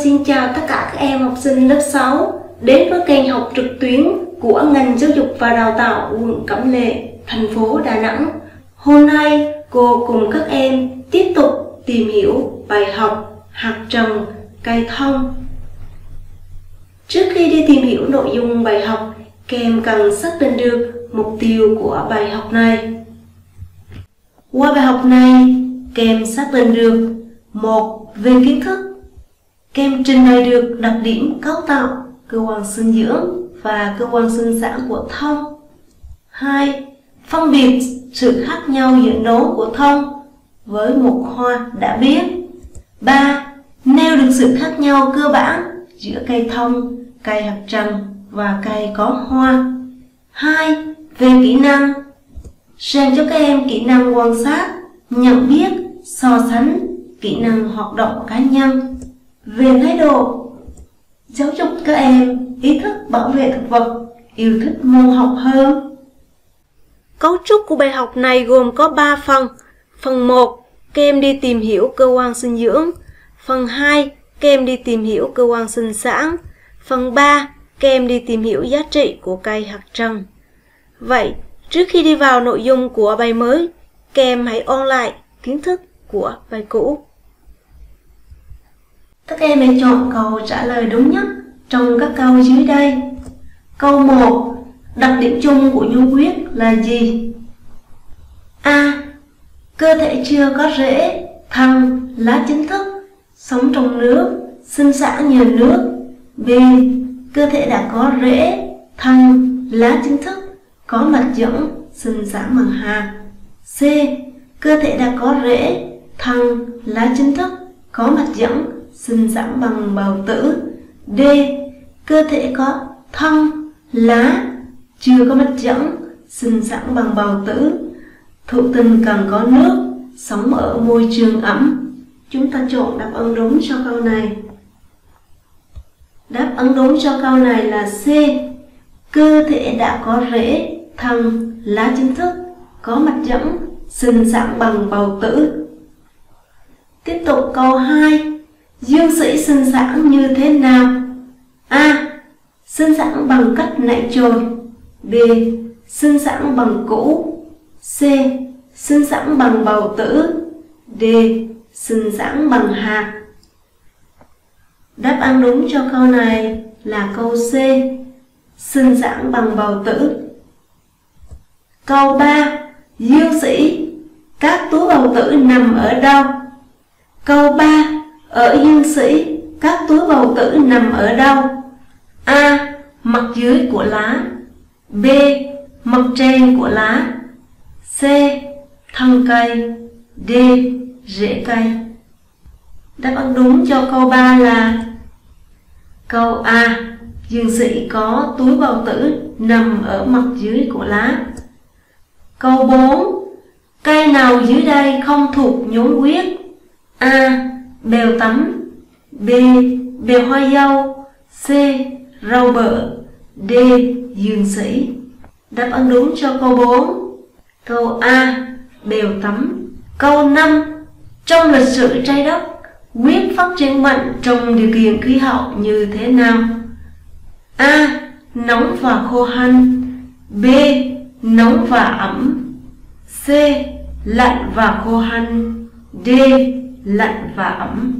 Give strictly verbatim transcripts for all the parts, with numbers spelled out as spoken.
xin chào tất cả các em học sinh lớp sáu đến với kênh học trực tuyến của ngành giáo dục và đào tạo quận Cẩm Lệ, thành phố Đà Nẵng. Hôm nay cô cùng các em tiếp tục tìm hiểu bài học hạt trầm cây thông. Trước khi đi tìm hiểu nội dung bài học, các em cần xác định được mục tiêu của bài học này. Qua bài học này, các em xác định được một về kiến thức. Các em trình bày được đặc điểm cấu tạo, cơ quan sinh dưỡng và cơ quan sinh sản của thông. Hai. Phân biệt sự khác nhau giữa nốt của thông với một hoa đã biết. Ba. Nêu được sự khác nhau cơ bản giữa cây thông, cây hạt trầm và cây có hoa. Hai. Về kỹ năng, rèn cho các em kỹ năng quan sát, nhận biết, so sánh, kỹ năng hoạt động cá nhân. Về thái độ, giáo dục các em ý thức bảo vệ thực vật, yêu thích môn học hơn. Cấu trúc của bài học này gồm có ba phần. Phần một, các em đi tìm hiểu cơ quan sinh dưỡng. Phần hai, các em đi tìm hiểu cơ quan sinh sản. Phần ba, các em đi tìm hiểu giá trị của cây hạt trầm. Vậy, trước khi đi vào nội dung của bài mới, các em hãy ôn lại kiến thức của bài cũ. Các em hãy chọn câu trả lời đúng nhất trong các câu dưới đây. Câu một. Đặc điểm chung của nhu huyết là gì? A. Cơ thể chưa có rễ, thân, lá chính thức, sống trong nước, sinh sản nhờ nước. B. Cơ thể đã có rễ, thân, lá chính thức, có mạch dẫn, sinh sản bằng hạt. C. Cơ thể đã có rễ, thân, lá chính thức, có mạch dẫn, sinh sản bằng bào tử. D. Cơ thể có thân, lá, chưa có mạch dẫn, sinh sản bằng bào tử. Thụ tinh cần có nước, sống ở môi trường ẩm. Chúng ta chọn đáp án đúng cho câu này. Đáp án đúng cho câu này là C. Cơ thể đã có rễ, thân, lá chính thức, có mạch dẫn, sinh sản bằng bào tử. Tiếp tục câu hai. Dương sĩ sinh sản như thế nào? A. Sinh sản bằng cách nảy chồi. B. Sinh sản bằng củ. C. Sinh sản bằng bào tử. D. Sinh sản bằng hạt. Đáp án đúng cho câu này là câu C. Sinh sản bằng bào tử. Câu ba. Dương sĩ, các túi bào tử nằm ở đâu? Câu ba. Ở dương sĩ, các túi bào tử nằm ở đâu? A. Mặt dưới của lá. B. Mặt trên của lá. C. Thân cây. D. Rễ cây. Đáp án đúng cho câu ba là câu A. Dương sĩ có túi bào tử nằm ở mặt dưới của lá. Câu bốn. Cây nào dưới đây không thuộc nhóm huyết? A. Bèo tắm. B. Bèo hoa dâu. C. Rau bợ. D. Dương sĩ. Đáp án đúng cho câu bốn. Câu A. Bèo tắm. Câu năm. Trong lịch sử trái đất, huyết phát triển mạnh trong điều kiện khí hậu như thế nào? A. Nóng và khô hanh. B. Nóng và ẩm. C. Lạnh và khô hanh. D. Lạnh và ẩm.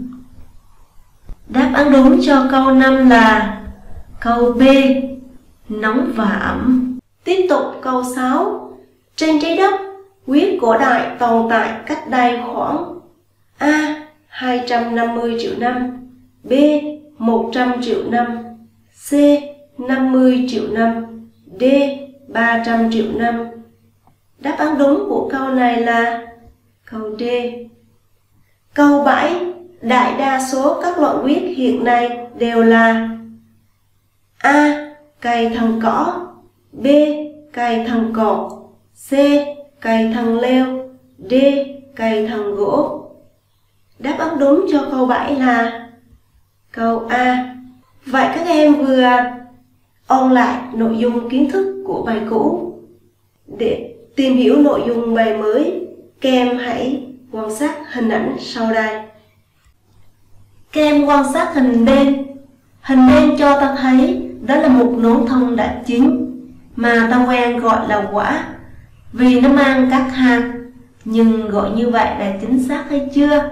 Đáp án đúng cho câu năm là câu B. Nóng và ẩm. Tiếp tục câu sáu. Trên trái đất, huyết cổ đại tồn tại cách đây khoảng A. hai trăm năm mươi triệu năm. B. một trăm triệu năm. C. năm mươi triệu năm. D. ba trăm triệu năm. Đáp án đúng của câu này là câu D. Câu bảy. Đại đa số các loại huyết hiện nay đều là A. Cây thân cỏ. B. Cây thân cọt. C. Cây thân leo. D. Cây thân gỗ. Đáp án đúng cho câu bảy là câu A. Vậy các em vừa ôn lại nội dung kiến thức của bài cũ. Để tìm hiểu nội dung bài mới, các em hãy quan sát hình ảnh sau đây. Các em quan sát hình bên. Hình bên cho ta thấy đó là một nón thông đã chín mà ta quen gọi là quả vì nó mang các hạt. Nhưng gọi như vậy đã chính xác hay chưa?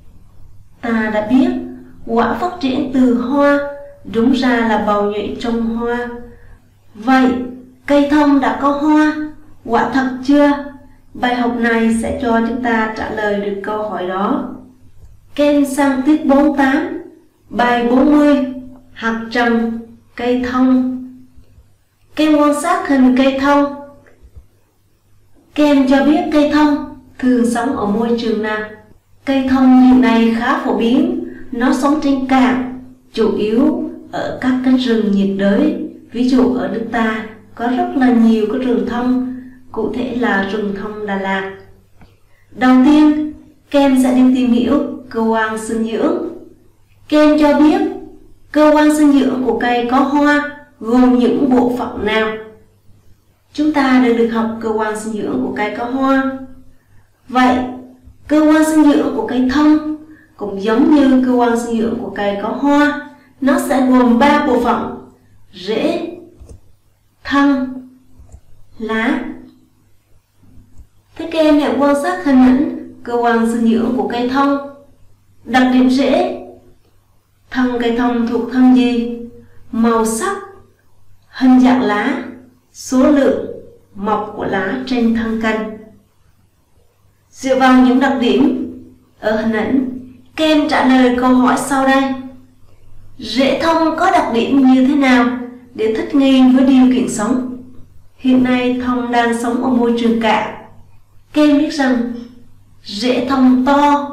Ta đã biết quả phát triển từ hoa, đúng ra là bào nhụy trong hoa. Vậy cây thông đã có hoa, quả thật chưa? Bài học này sẽ cho chúng ta trả lời được câu hỏi đó. Các em sang tiết bốn mươi tám, bài bốn mươi, hạt trầm, cây thông. Các em quan sát hình cây thông. Các em cho biết cây thông thường sống ở môi trường nào? Cây thông hiện nay khá phổ biến, nó sống trên cạn, chủ yếu ở các cánh rừng nhiệt đới. Ví dụ ở nước ta có rất là nhiều cái rừng thông, cụ thể là rừng thông Đà Lạt. Đầu tiên, các em sẽ đi tìm hiểu cơ quan sinh dưỡng. Các em cho biết cơ quan sinh dưỡng của cây có hoa gồm những bộ phận nào? Chúng ta đều được học cơ quan sinh dưỡng của cây có hoa. Vậy, cơ quan sinh dưỡng của cây thông cũng giống như cơ quan sinh dưỡng của cây có hoa, nó sẽ gồm ba bộ phận: rễ, thân, lá. Thế các em hãy quan sát hình ảnh cơ quan sinh dưỡng của cây thông. Đặc điểm rễ. Thân cây thông thuộc thân gì? Màu sắc, hình dạng lá, số lượng mọc của lá trên thân cành. Dựa vào những đặc điểm ở hình ảnh, các em trả lời câu hỏi sau đây. Rễ thông có đặc điểm như thế nào để thích nghi với điều kiện sống? Hiện nay thông đang sống ở môi trường cạn. Các em biết rằng rễ thông to,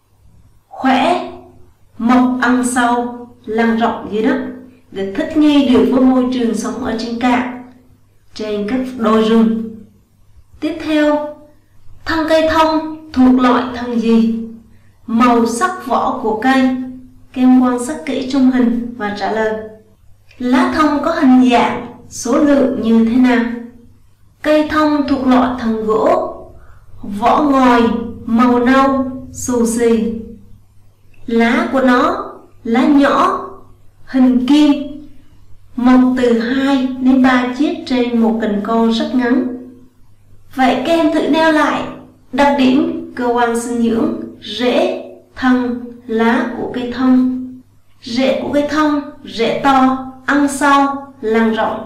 khỏe, mọc ăn sâu, lan rộng dưới đất để thích nghi được với môi trường sống ở trên cạn, trên các đồi rừng. Tiếp theo, thân cây thông thuộc loại thân gì? Màu sắc vỏ của cây. Các em quan sát kỹ trong hình và trả lời. Lá thông có hình dạng, số lượng như thế nào? Cây thông thuộc loại thân gỗ, vỏ ngoài màu nâu, xù xì. Lá của nó, lá nhỏ, hình kim, mọc từ hai đến ba chiếc trên một cành con rất ngắn. Vậy các em thử nêu lại đặc điểm cơ quan sinh dưỡng, rễ, thân, lá của cây thông. Rễ của cây thông, rễ to, ăn sâu, lan rộng.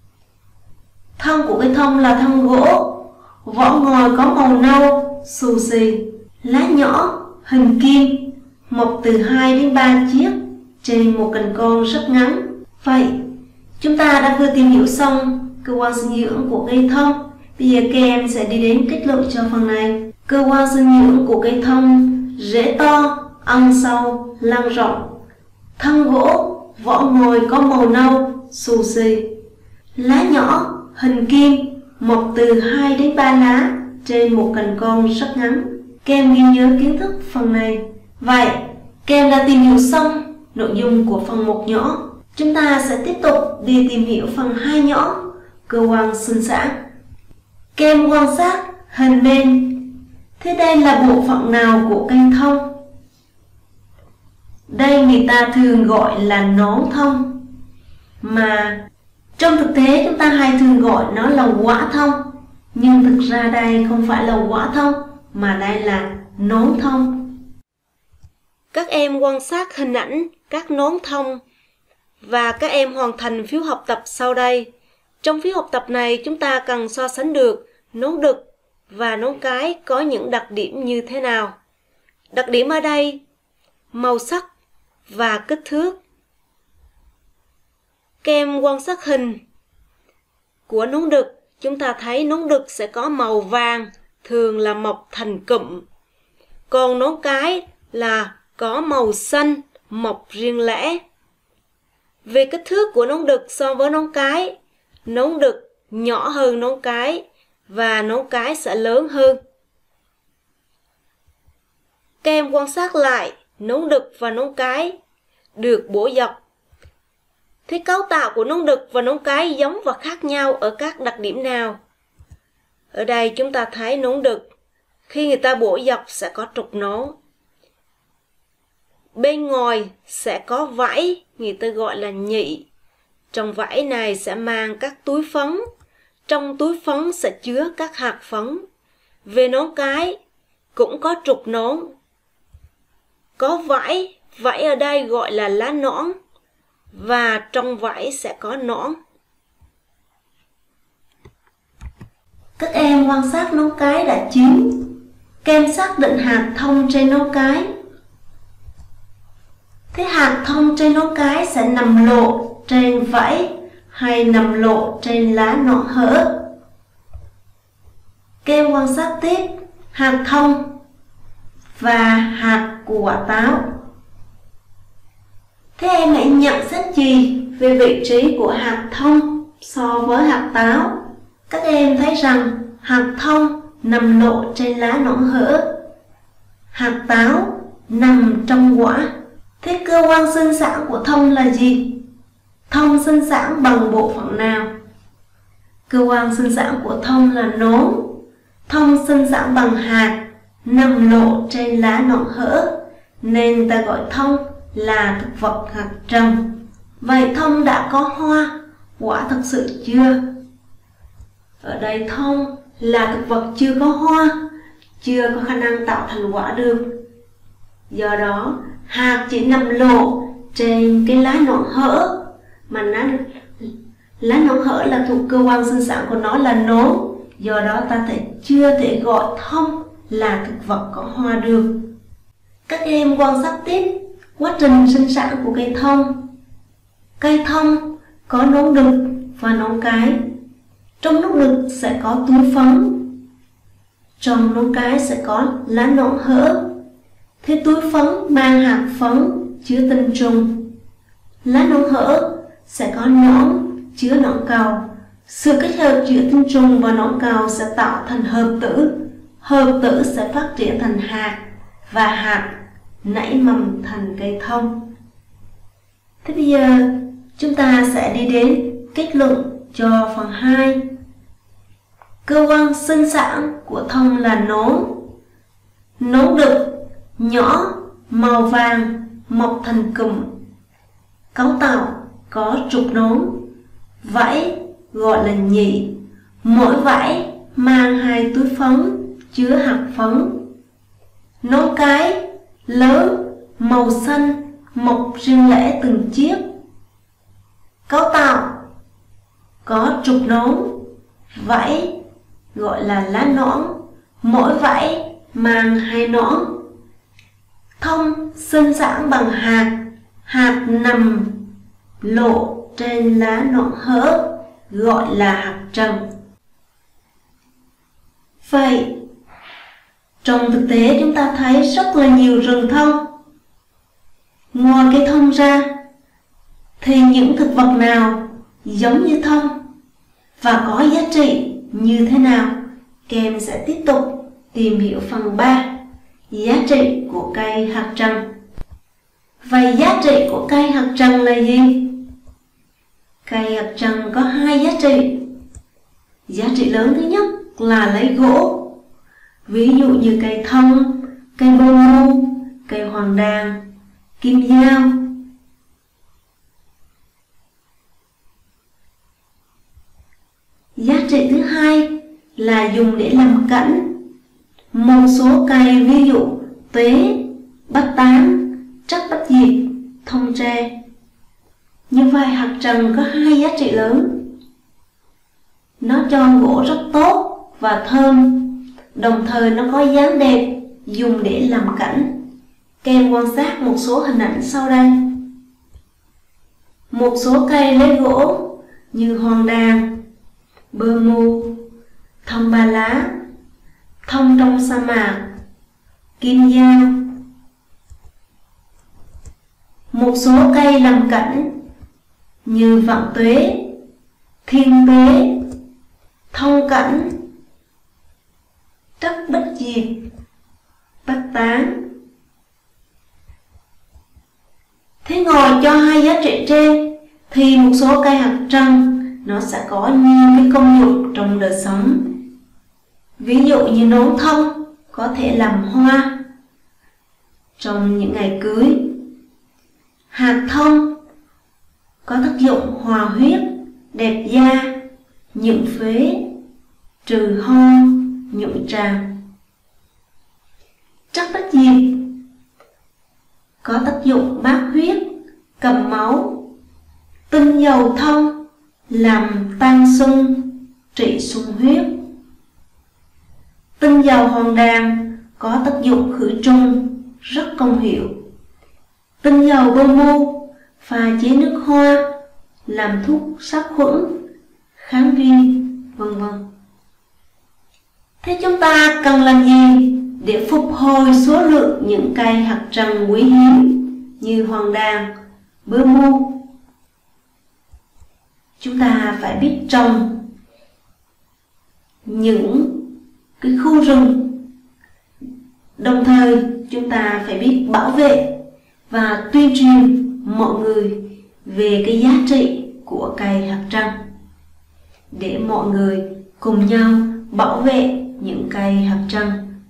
Thân của cây thông là thân gỗ, vỏ ngoài có màu nâu, xù xì. Lá nhỏ, hình kim, mọc từ hai đến ba chiếc trên một cành con rất ngắn. Vậy, chúng ta đã vừa tìm hiểu xong cơ quan sinh dưỡng của cây thông. Bây giờ các em sẽ đi đến kết luận cho phần này. Cơ quan sinh dưỡng của cây thông: rễ to, ăn sâu, lan rộng. Thân gỗ, vỏ ngoài có màu nâu, xù xì. Lá nhỏ, hình kim, mọc từ hai đến ba lá trên một cành con rất ngắn. Các em ghi nhớ kiến thức phần này. Vậy, các em đã tìm hiểu xong nội dung của phần một nhỏ. Chúng ta sẽ tiếp tục đi tìm hiểu phần hai nhỏ, cơ quan sinh sản. Các em quan sát hình bên. Thế đây là bộ phận nào của cây thông? Đây người ta thường gọi là nón thông, mà trong thực tế chúng ta hay thường gọi nó là quả thông. Nhưng thực ra đây không phải là quả thông, mà đây là nón thông. Các em quan sát hình ảnh các nón thông và các em hoàn thành phiếu học tập sau đây. Trong phiếu học tập này chúng ta cần so sánh được nón đực và nón cái có những đặc điểm như thế nào. Đặc điểm ở đây, màu sắc và kích thước. Các em quan sát hình của nón đực, chúng ta thấy nón đực sẽ có màu vàng, thường là mọc thành cụm. Còn nón cái là có màu xanh, mọc riêng lẻ. Về kích thước của nón đực so với nón cái, nón đực nhỏ hơn nón cái và nón cái sẽ lớn hơn. Các em quan sát lại nón đực và nón cái được bổ dọc. Thế cấu tạo của nón đực và nón cái giống và khác nhau ở các đặc điểm nào? Ở đây chúng ta thấy nón đực, khi người ta bổ dọc sẽ có trục nón. Bên ngoài sẽ có vảy, người ta gọi là nhị. Trong vảy này sẽ mang các túi phấn. Trong túi phấn sẽ chứa các hạt phấn. Về nón cái cũng có trục nón. Có vảy, vảy ở đây gọi là lá nõn. Và trong vảy sẽ có nõn. Các em quan sát nón cái đã chín. Các em xác định hạt thông trên nón cái. Thế hạt thông trên nón cái sẽ nằm lộ trên vảy hay nằm lộ trên lá nõn hở? Các em quan sát tiếp hạt thông và hạt của quả táo. Thế em hãy nhận xét gì về vị trí của hạt thông so với hạt táo? Các em thấy rằng hạt thông nằm lộ trên lá nõn hở, hạt táo nằm trong quả. Thế cơ quan sinh sản của thông là gì? Thông sinh sản bằng bộ phận nào? Cơ quan sinh sản của thông là nón. Thông sinh sản bằng hạt nằm lộ trên lá nõn hở, nên ta gọi thông là thực vật hạt trồng. Vậy thông đã có hoa, quả thực sự chưa? Ở đây thông là thực vật chưa có hoa, chưa có khả năng tạo thành quả được. Do đó, hạt chỉ nằm lộ trên cái lá nõn hở, mà nó, lá nõn hở là thuộc cơ quan sinh sản của nó là nón. Do đó ta thể chưa thể gọi thông là thực vật có hoa được. Các em quan sát tiếp quá trình sinh sản của cây thông. Cây thông có nón đực và nón cái. Trong nón đực sẽ có túi phấn. Trong nón cái sẽ có lá nõn hở. Thế túi phấn mang hạt phấn chứa tinh trùng. Lá nõn hở sẽ có nõn chứa nõn cầu. Sự kết hợp giữa tinh trùng và nõn cầu sẽ tạo thành hợp tử. Hợp tử sẽ phát triển thành hạt, và hạt nảy mầm thành cây thông. Thế bây giờ chúng ta sẽ đi đến kết luận cho phần hai. Cơ quan sinh sản của thông là nón. Nón đực nhỏ, màu vàng, mọc thành cụm. Cấu tạo có trục nón. Vảy gọi là nhị. Mỗi vảy mang hai túi phấn chứa hạt phấn. Nón cái lớn, màu xanh, mọc riêng lẻ từng chiếc. Cấu tạo có trục nón. Vảy gọi là lá nõn. Mỗi vảy mang hai nõn. Thông sinh sản bằng hạt. Hạt nằm lộ trên lá nõn hở, gọi là hạt trồng. Vậy trong thực tế chúng ta thấy rất là nhiều rừng thông. Ngoài cây thông ra thì những thực vật nào giống như thông và có giá trị như thế nào? Các em sẽ tiếp tục tìm hiểu phần ba, giá trị của cây hạt trần. Vậy giá trị của cây hạt trần là gì? Cây hạt trần có hai giá trị. Giá trị lớn thứ nhất là lấy gỗ. Ví dụ như cây thông, cây bơ mu, cây hoàng đàn, kim dao. Giá trị thứ hai là dùng để làm cảnh. Một số cây ví dụ tuế, bách tán, trắc bách diệp, thông tre. Như vậy hạt trần có hai giá trị lớn. Nó cho gỗ rất tốt và thơm, đồng thời nó có dáng đẹp, dùng để làm cảnh. Các em quan sát một số hình ảnh sau đây. Một số cây lấy gỗ như hoàng đàn, bơ mu, thông ba lá, thông trong sa mạc, kim dao. Một số cây làm cảnh như vạn tuế, thiên tuế, thông cảnh, trắc bách diệp, bách tán. Thế ngoài cho hai giá trị trên thì một số cây hạt trần nó sẽ có nhiều cái công dụng trong đời sống. Ví dụ như nón thông có thể làm hoa trong những ngày cưới, Hạt thông có tác dụng hòa huyết, đẹp da, nhuận phế, trừ ho, nhuận tràng. Trắc bách diệp có tác dụng mát huyết, cầm máu. Tinh dầu thông làm tan xung, trị xung huyết. Tinh dầu hoàng đàn có tác dụng khử trùng, rất công hiệu. Tinh dầu bơ mu pha chế nước hoa làm thuốc sát khuẩn, kháng viêm, vân vân. Thế chúng ta cần làm gì để phục hồi số lượng những cây hạt trần quý hiếm như hoàng đàn, bơ mu? Chúng ta phải biết trồng những cái khu rừng, đồng thời chúng ta phải biết bảo vệ và tuyên truyền mọi người về cái giá trị của cây hạt trần, để mọi người cùng nhau bảo vệ những cây hạt trần.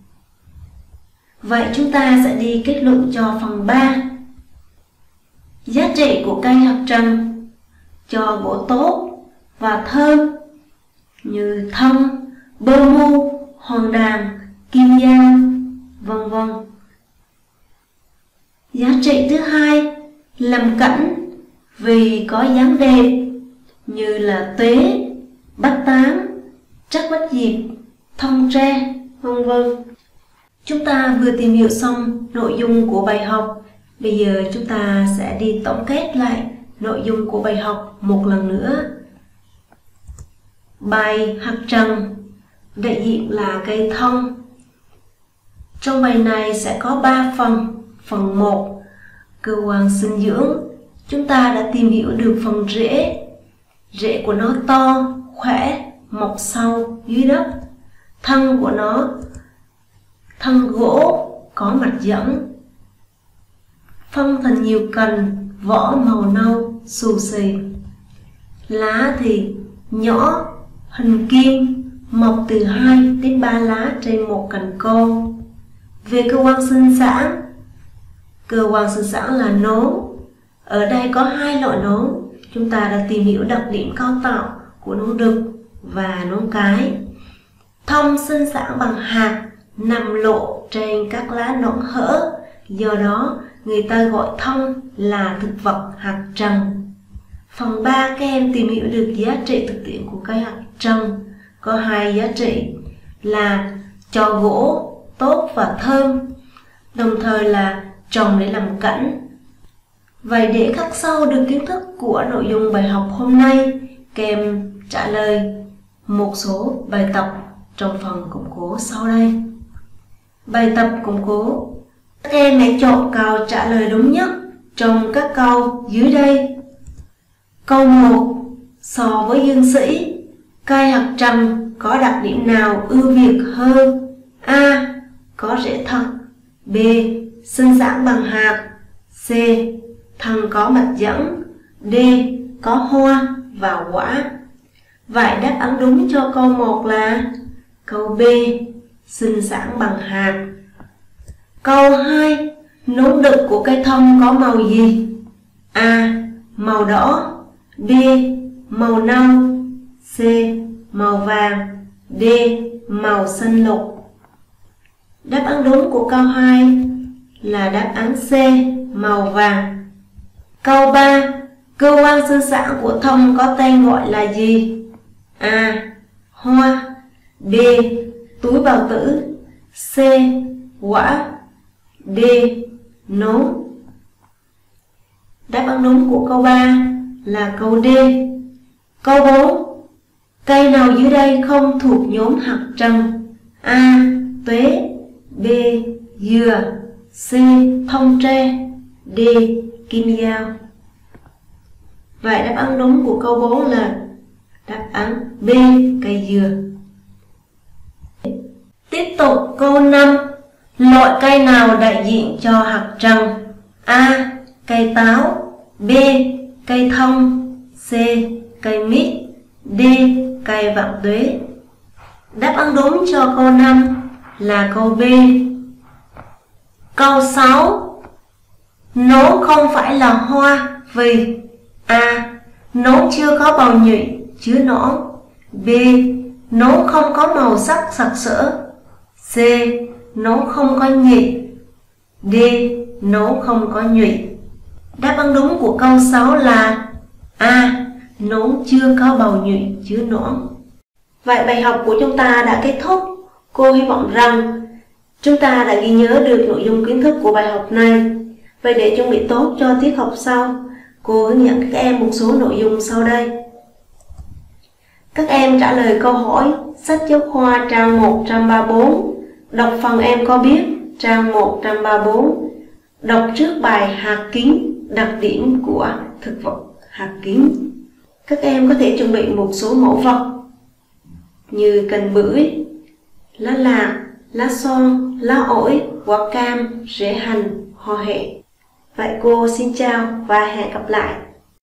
Vậy chúng ta sẽ đi kết luận cho phần ba. Giá trị của cây hạt trần cho gỗ tốt và thơm như thông, bơ mu, hoàng đàn, kim giang, vân vân. Giá trị thứ hai, làm cảnh vì có dáng đẹp như là tuế, bách tán, trắc bách diệp, thông tre, vân vân. Chúng ta vừa tìm hiểu xong nội dung của bài học. Bây giờ chúng ta sẽ đi tổng kết lại nội dung của bài học một lần nữa. Bài hạt trần đại diện là cây thông. Trong bài này sẽ có ba phần. Phần một, cơ quan sinh dưỡng. Chúng ta đã tìm hiểu được phần rễ. Rễ của nó to, khỏe, mọc sâu dưới đất. Thân của nó, thân gỗ có mạch dẫn, phân thành nhiều cành, vỏ màu nâu, xù xì. Lá thì nhỏ, hình kim, mọc từ hai đến ba lá trên một cành côn. Về cơ quan sinh sản, cơ quan sinh sản là nốn. Ở đây có hai loại nốn. Chúng ta đã tìm hiểu đặc điểm cấu tạo của nốn đực và nốn cái. Thông sinh sản bằng hạt, nằm lộ trên các lá nõn hở. Do đó, người ta gọi thông là thực vật hạt trần. Phần ba, các em tìm hiểu được giá trị thực tiễn của cây hạt trần. Có hai giá trị là cho gỗ tốt và thơm, đồng thời là trồng để làm cảnh. Vậy để khắc sâu được kiến thức của nội dung bài học hôm nay, các em trả lời một số bài tập trong phần củng cố sau đây. Bài tập củng cố. Các em hãy chọn câu trả lời đúng nhất trong các câu dưới đây. Câu một. So với dương sĩ, cây hạt trần có đặc điểm nào ưu việt hơn? A. Có rễ thật. B. Sinh sản bằng hạt. C. Thân có mạch dẫn. D. Có hoa và quả. Vậy đáp án đúng cho câu một là câu B. Sinh sản bằng hạt. Câu hai. Nốn đực của cây thông có màu gì? A. Màu đỏ. B. Màu nâu. C. Màu vàng. D. Màu xanh lục. Đáp án đúng của câu hai là đáp án C. Màu vàng. Câu ba. Cơ quan sinh sản của thông có tên gọi là gì? A. Hoa. B. Túi bào tử. C. Quả. D. Nốn. Đáp án đúng của câu ba là câu D. Câu bốn. Cây nào dưới đây không thuộc nhóm hạt trần? A. Tuế. B. Dừa. C. Thông tre. D. Kim dao. Vậy đáp án đúng của câu bốn là đáp án B. Cây dừa. Tiếp tục câu năm. Loại cây nào đại diện cho hạt trần? A. Cây táo. B. Cây thông. C. Cây mít. D. Cây vạn tuế. Đáp án đúng cho câu năm là câu B. Câu sáu. Nố không phải là hoa vì A. Nố chưa có bào nhụy chứa nõn. B. Nố không có màu sắc sặc sỡ. C. Nố không có nhụy. D. Nố không có nhụy. Đáp án đúng của câu sáu là A. Nố chưa có bào nhụy chứa nõn. Vậy bài học của chúng ta đã kết thúc. Cô hy vọng rằng chúng ta đã ghi nhớ được nội dung kiến thức của bài học này. Vậy để chuẩn bị tốt cho tiết học sau, cô hướng dẫn các em một số nội dung sau đây. Các em trả lời câu hỏi sách giáo khoa trang một trăm ba mươi bốn, đọc phần em có biết trang một trăm ba mươi bốn, đọc trước bài hạt kín, đặc điểm của thực vật hạt kín. Các em có thể chuẩn bị một số mẫu vật như cành bưởi, lá lạc, lá son, lá ổi, quả cam, rễ hành, hoa hệ. Vậy cô xin chào và hẹn gặp lại.